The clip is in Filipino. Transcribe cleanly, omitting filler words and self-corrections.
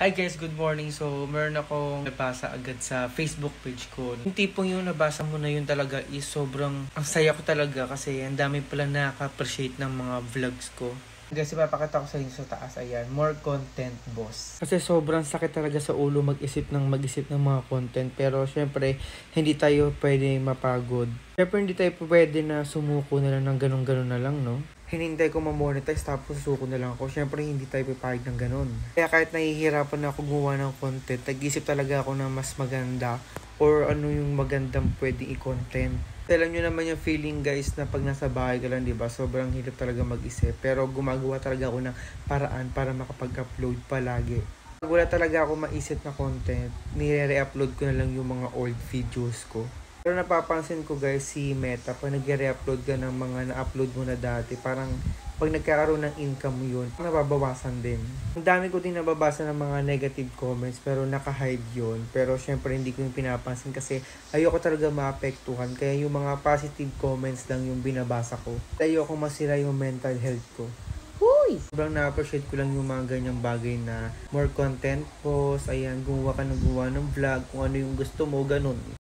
Hi guys, good morning. So, meron akong nabasa agad sa Facebook page ko. Yung tipong yung nabasa mo na yun talaga is sobrang ang saya ko talaga kasi ang dami pala nakaka-appreciate ng mga vlogs ko. Guys, ipapakita ko sa inyo sa taas. Ayan, more content, boss. Kasi sobrang sakit talaga sa ulo mag-isip ng mga content. Pero syempre, hindi tayo pwede mapagod. Syempre, hindi tayo pwede na sumuko na lang ng ganun-ganun na lang, no? Hinintay ko ma-monetize tapos susuko na lang ako. Syempre, hindi tayo pipahig ng ganun. Kaya kahit nahihirapan na ako gumawa ng content, nag-isip talaga ako ng mas maganda or ano yung magandang pwedeng i-content. Alam nyo naman yung feeling guys na pag nasa bahay ka lang, diba? Sobrang hirap talaga mag-isip. Pero gumagawa talaga ako ng paraan para makapag-upload palagi. Pag wala talaga ako maisip na content, nire-upload ko na lang yung mga old videos ko. Pero napapansin ko guys, si Meta, pag nag-re-upload ka ng mga na-upload mo na dati, parang pag nagkakaroon ng income mo yun, nababawasan din. Ang dami ko din nababasa ng mga negative comments, pero naka-hide yun. Pero syempre hindi ko yung pinapansin kasi ayoko talaga maapektuhan. Kaya yung mga positive comments lang yung binabasa ko. Ayoko masira yung mental health ko. Sobrang na-appreciate ko lang yung mga ganyang bagay na more content post, ayan, gumawa ka ng vlog, kung ano yung gusto mo, ganun.